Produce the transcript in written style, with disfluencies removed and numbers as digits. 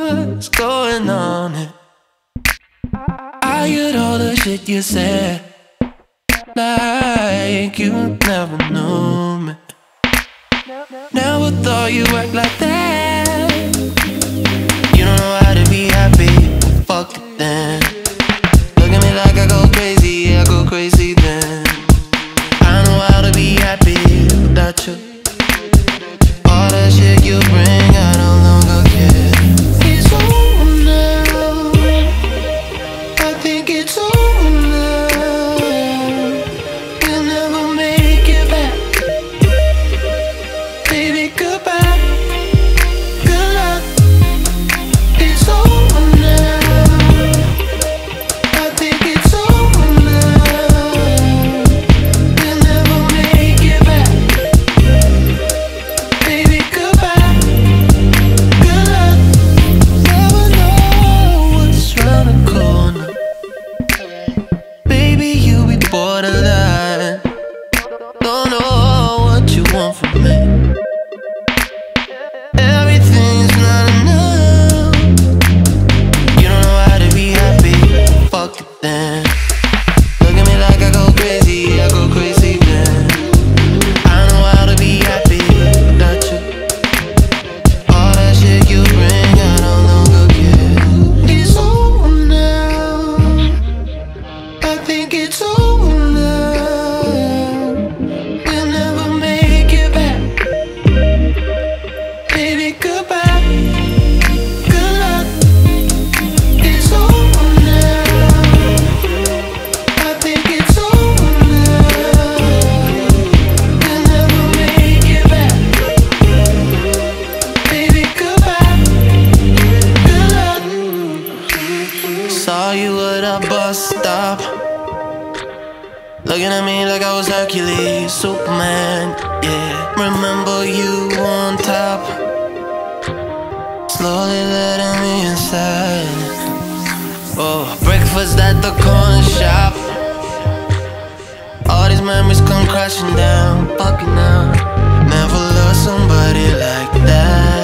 what's going on here. I heard all the shit you said, like you never knew me. Never thought you act like that. You don't know how to be happy, fuck it then. Look at me like I go crazy, yeah, I go crazy then. I know how to be happy without you. All that shit you bring, I no longer care. It's over now, I think it's over now. We'll never make it back. Baby, goodbye, good luck. It's over now, I think it's over now. We'll never make it back. Baby, goodbye, good luck. Never know what's round the corner. Baby, you be borderline. Don't know what you want from me. Everything's not enough. You don't know how to be happy, fuck it then. Look at me like I go crazy, I go crazy then. I know how to be happy without you. All that shit you bring, I no longer care. It's over now, I think it's over now. We'll never make it back. Baby, goodbye, good luck. It's over now, I think it's over now. We'll never make it back. Baby, goodbye, good luck. Saw you at a bus stop, looking at me like I was Hercules, Superman, yeah. Remember you on top, slowly letting me inside. Oh, breakfast at the corner shop. All these memories come crashing down, fucking out. Never loved somebody like that.